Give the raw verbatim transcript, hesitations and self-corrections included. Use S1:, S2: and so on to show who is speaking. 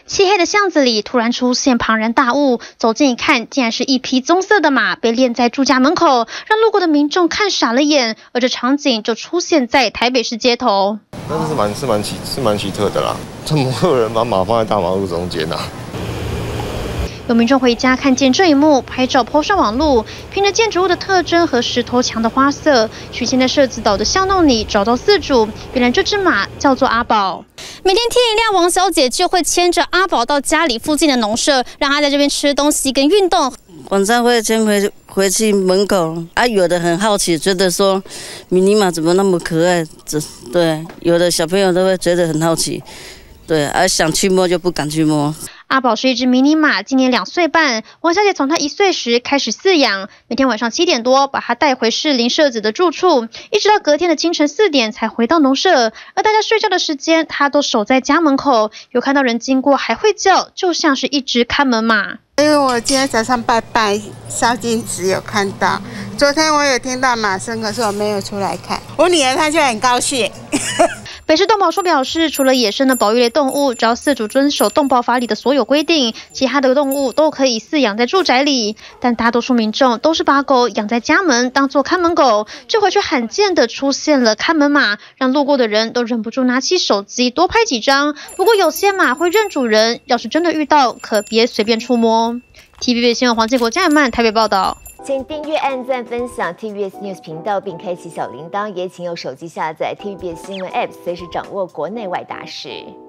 S1: 漆黑的巷子里突然出现庞然大物，走近一看，竟然是一匹棕色的马被链在住家门口，让路过的民众看傻了眼。而这场景就出现在台北市街头，
S2: 那是蛮是蛮奇是蛮奇特的啦，怎么会有人把马放在大马路中间呢、啊？
S1: 有民众回家看见这一幕，拍照 po 上网路。凭着建筑物的特征和石头墙的花色，许仙在社子岛的巷弄里找到饲主。原来这只马叫做阿宝。每天天一亮，王小姐就会牵着阿宝到家里附近的农舍，让他在这边吃东西跟运动。
S3: 晚上会牵回回去门口啊，有的很好奇，觉得说迷你马怎么那么可爱？这对，有的小朋友都会觉得很好奇，对，而、啊、想去摸就不敢去摸。
S1: 阿宝是一只迷你马，今年两岁半。王小姐从它一岁时开始饲养，每天晚上七点多把它带回士林社子的住处，一直到隔天的清晨四点才回到农舍。而大家睡觉的时间，它都守在家门口，有看到人经过还会叫，就像是一只看门马。
S4: 因为我今天早上拜拜烧金纸有看到，昨天我有听到马声，可是我没有出来看。我女儿她就很高兴。
S1: 北市动保处表示，除了野生的保育类动物，只要饲主遵守动保法里的所有规定，其他的动物都可以饲养在住宅里。但大多数民众都是把狗养在家门，当作看门狗。这回却罕见的出现了看门马，让路过的人都忍不住拿起手机多拍几张。不过有些马会认主人，要是真的遇到，可别随便触摸。T V B S 新闻黄建国、江雅曼台北报道。
S5: 请订阅、按赞、分享 T V B S News 频道，并开启小铃铛。也请用手机下载 T V B S 新闻 App， 随时掌握国内外大事。